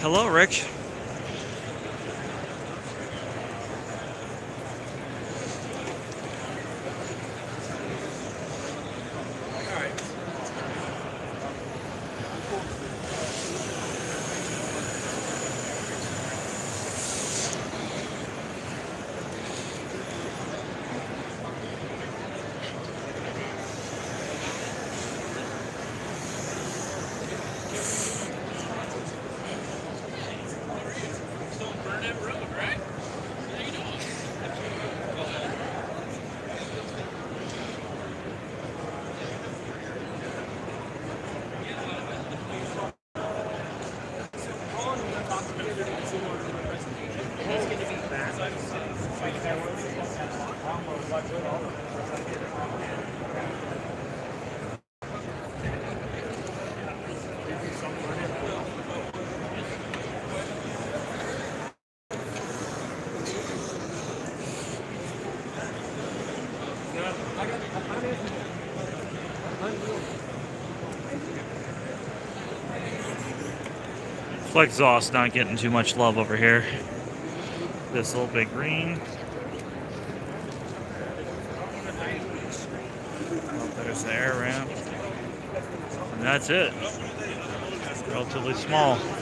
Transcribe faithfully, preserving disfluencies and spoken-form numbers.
Hello, Rick. Flex exhaust not getting too much love over here. This little big green. Oh, there's the air ramp. And that's it. Relatively small.